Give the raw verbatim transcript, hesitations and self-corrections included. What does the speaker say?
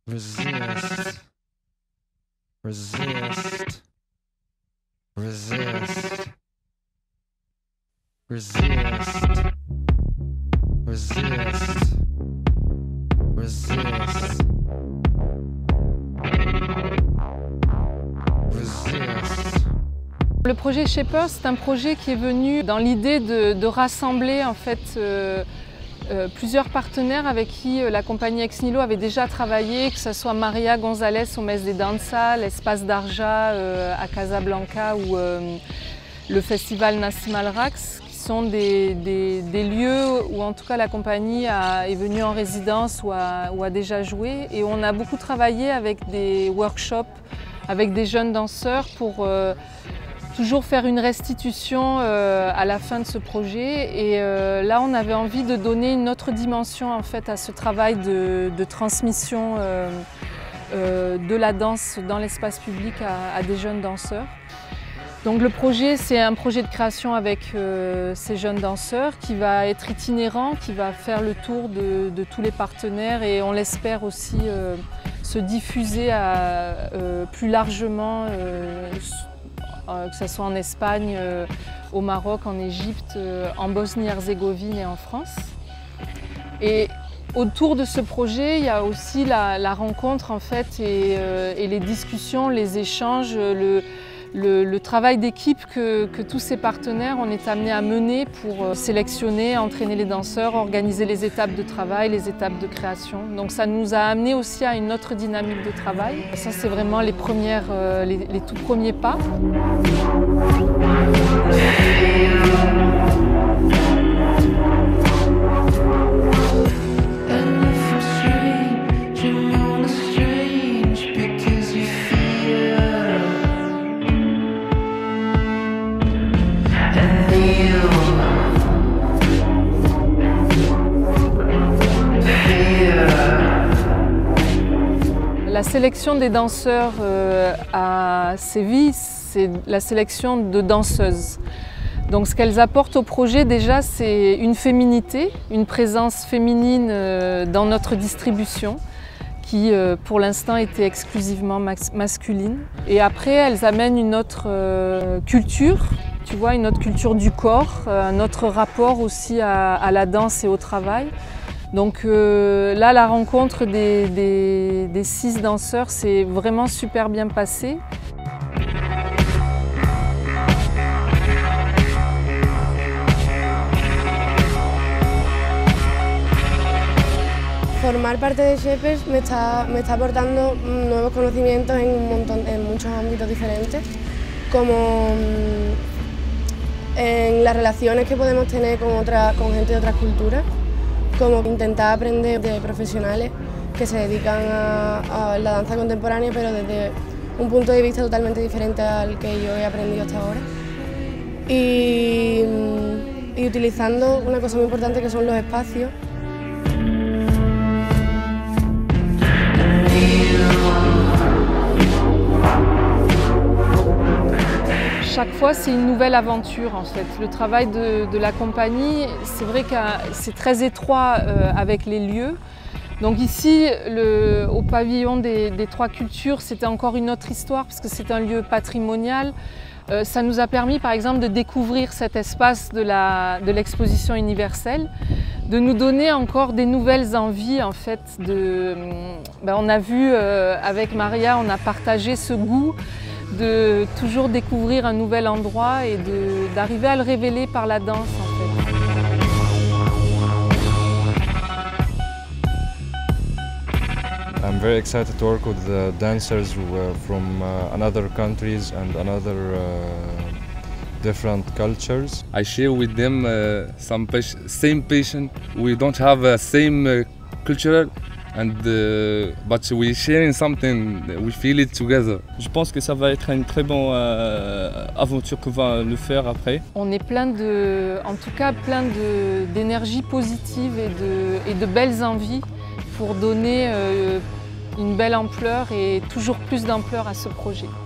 Resist. Resist. Resist. Resist. Resist. Resist. Resist. Le projet Shaper, c'est un projet qui est venu dans l'idée de, de rassembler en fait euh, euh, plusieurs partenaires avec qui euh, la compagnie Ex Nihilo avait déjà travaillé, que ce soit Maria González au Mes de Danza, l'Espace d'Arja euh, à Casablanca ou euh, le festival Nassim Al Raqs, qui sont des, des, des lieux où en tout cas la compagnie a, est venue en résidence ou a, ou a déjà joué. Et on a beaucoup travaillé avec des workshops, avec des jeunes danseurs pour euh, toujours faire une restitution euh, à la fin de ce projet. Et euh, là, on avait envie de donner une autre dimension en fait, à ce travail de, de transmission euh, euh, de la danse dans l'espace public à, à des jeunes danseurs. Donc le projet, c'est un projet de création avec euh, ces jeunes danseurs qui va être itinérant, qui va faire le tour de, de tous les partenaires et on l'espère aussi euh, se diffuser à, euh, plus largement euh, que ce soit en Espagne, euh, au Maroc, en Égypte, euh, en Bosnie-Herzégovine et en France. Et autour de ce projet, il y a aussi la, la rencontre en fait, et, euh, et les discussions, les échanges, le, le, le travail d'équipe que, que tous ces partenaires on est amenés à mener pour sélectionner, entraîner les danseurs, organiser les étapes de travail, les étapes de création. Donc ça nous a amené aussi à une autre dynamique de travail. Ça c'est vraiment les, premières, euh, les, les tout premiers pas. La sélection des danseurs euh, à Séville, c'est la sélection de danseuses. Donc ce qu'elles apportent au projet déjà, c'est une féminité, une présence féminine euh, dans notre distribution qui euh, pour l'instant était exclusivement mas masculine. Et après elles amènent une autre euh, culture, tu vois, une autre culture du corps, un autre rapport aussi à, à la danse et au travail. Donc euh, là, la rencontre des, des, des six danseurs s'est vraiment super bien passée. Formar parte de Shapers me está, me está aportando nuevos conocimientos en, un montón, en muchos ámbitos diferentes, como en las relaciones que podemos tener con, otra, con gente de otras culturas, como intentar aprender de profesionales que se dedican a, a la danza contemporánea, pero desde un punto de vista totalmente diferente al que yo he aprendido hasta ahora. Y, y utilizando una cosa muy importante que son los espacios. Chaque fois, c'est une nouvelle aventure en fait. Le travail de, de la compagnie, c'est vrai que c'est très étroit euh, avec les lieux. Donc ici, le, au pavillon des, des Trois Cultures, c'était encore une autre histoire parce que c'est un lieu patrimonial. Euh, ça nous a permis par exemple de découvrir cet espace de la, de l'exposition universelle, de nous donner encore des nouvelles envies en fait. De, ben, on a vu euh, avec Maria, on a partagé ce goût de toujours découvrir un nouvel endroit et d'arriver à le révéler par la danse en fait. I'm very excited to work with the dancers who are from uh, another countries and another uh, different cultures. I share with them uh, some same passion. We don't have a same uh, cultural. And, uh, but we sharing something, we feel it together. Je pense que ça va être une très bonne euh, aventure qu'on va le faire après. On est plein de, en tout cas plein d'énergie positive et de, et de belles envies pour donner euh, une belle ampleur et toujours plus d'ampleur à ce projet.